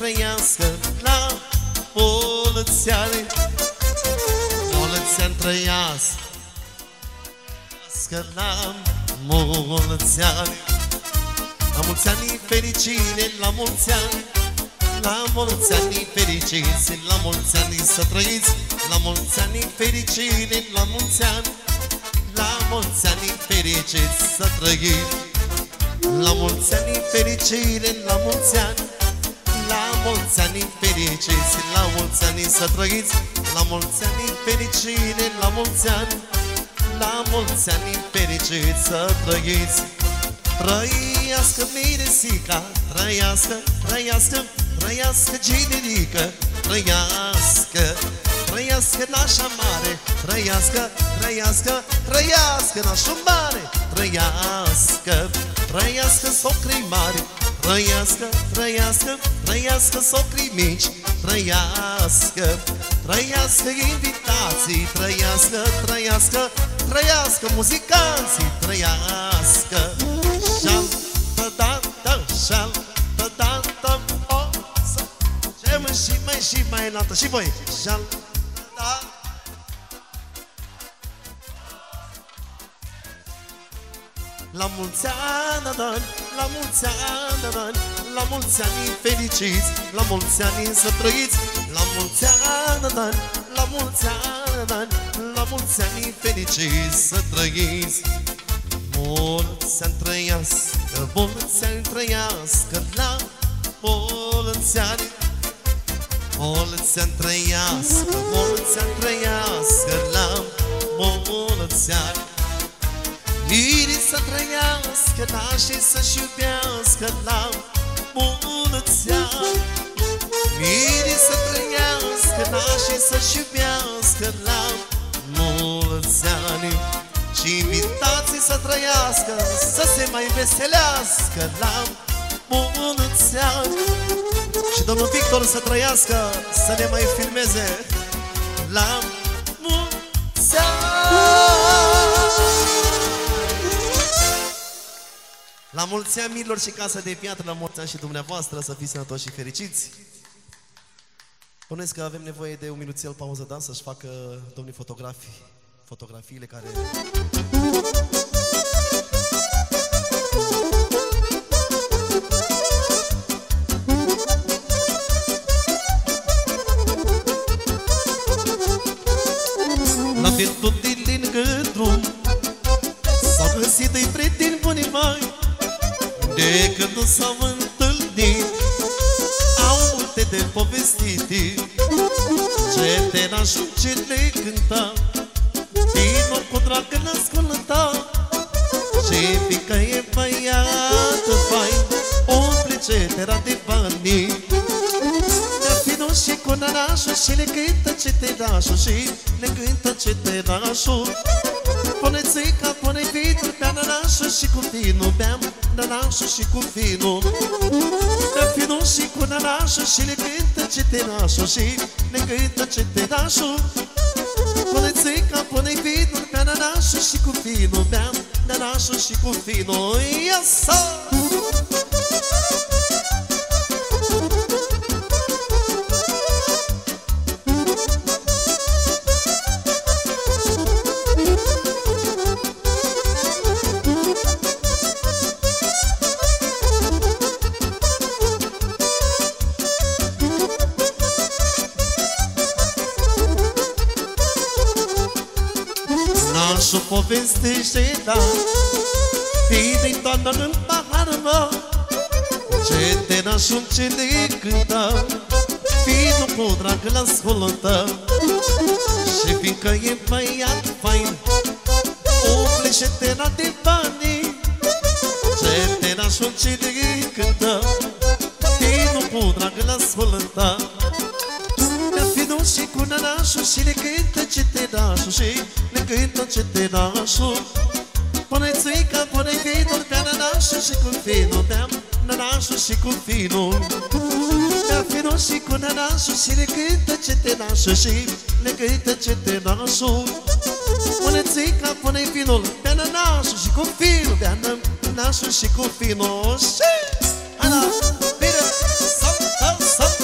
trăiască la mulți ani. Mulți ani trăiască la mulți ani. La mulți ani fericire, la mulți ani. La mulți ani fericiți, la mulți ani să trăiți. La mulți ani fericire, la mulți ani. La mulți ani fericiți să trăiți. La mulți ani fericire, la mulți ani. La mulți ani fericiți, la mulți ani să trăiți. La mulți ani fericire, la mulți ani. La mulți ani fericiți să trăiți. Trăiască Miresica, trăiască, trăiască, trăiască Generică, trăiască, trăiască nașa mare, trăiască, trăiască, trăiască nașul mare, trăiască, trăiască socrii mari, trăiască, trăiască, trăiască socrii mici, trăiască, trăiască invitații, trăiască, trăiască, trăiască muzicanții, trăiască. Șal-ta-da-ta, șal-ta-da-ta, o să facem și mai înaltă. Și voi, șal-ta. La mulți ani, la mulți ani, la mulți ani fericiți, la mulți ani să trăiți. La mulți ani, la mulți ani, la mulți ani fericiți să trăiți. Mulți ani trăiască, mulți ani trăiască, la mulți ani. Mulți ani trăiască, mulți ani trăiască, la mulți ani. Lirii să trăiască, nașii să-și iubească, la mulți ani. Lirii să trăiască, nașii să-și iubească, la mulți ani. Și invitații să trăiască, să se mai veselească, la mulți ani. Și domnul Victor să trăiască, să ne mai filmeze, la mulți ani. La mulți ani, mirilor și Casa de Piatră, la mulți ani și dumneavoastră, să fiți sănătoși și fericiți. Bănuiesc că avem nevoie de un minuțel pauză, da? Să-și facă domnii fotografiile care... La virtut din lângă drum s-au găsit doi prieteni buni mai. De când nu s-au întâlnit, au multe de povestit. Ce tenașul ce le cânta, vinul cu dragă l-asculta. Și fiindcă e băiată fain, umple cetera de bani. Vinul și cu nărașul și le cântă ceterașul, și le cântă ceterașul. Pune țica, pune vinul, bea nărașul și cu vinul, beam nărașul și cu vinul. Bea vinul și cu nărașul și le cântă ceterașul, și le cântă ceterașul. Pune țica, pune vinul, bea nărașul și cu vinul, beam nărașul și cu vinul. Ia-sa! Nașul povestește, da, fii toată în pahar, mă. Ce te nașul ce le cântă, vinul cu drag l-ascultă. Și fiindcă e băiat fain, umple cetera de bani. Ce te nașul ce le cântă, vinul cu drag l-ascultă. Vinul și cu nărașul și le cântă ceterașul, și le cântă ceterașul. Pune țica, pune vinul, bea nărașul și cu vinul, beam nărașul și cu vinul. Bea vinul și cu nărașul și le cântă ceterașul, și le cântă ceterașul. Pune țica, pune vinul, bea nărașul și cu vinul, bea nărașul și cu vinul. Și... Ana, bine, saltă, saltă.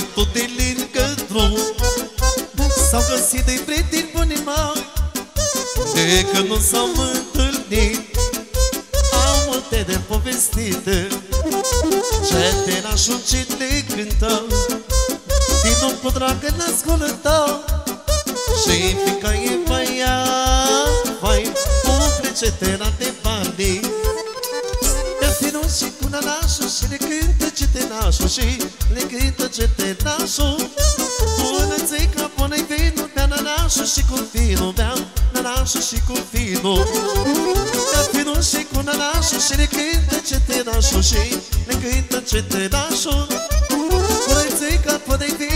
tot de lângă drum. S-au găsit de prieteni buni mai, de când nu s-au întâlnit. Au multe de povestit, cetenașul ce le cântă, tinul cu dragă n-ascultă. Și fica e băiat, vai, umple cetena de bani. Iar tinul și cu nanașul și le cântă cetenașul, și le cântă cetenașul. Până țica, pune-i vinul, bea nanașul și cu vinul, bea nanașul și cu vinul. Iar tinul și cu nanașul și le cântă cetenașul, și le cântă cetenașul. Până țica, pune-i vinul,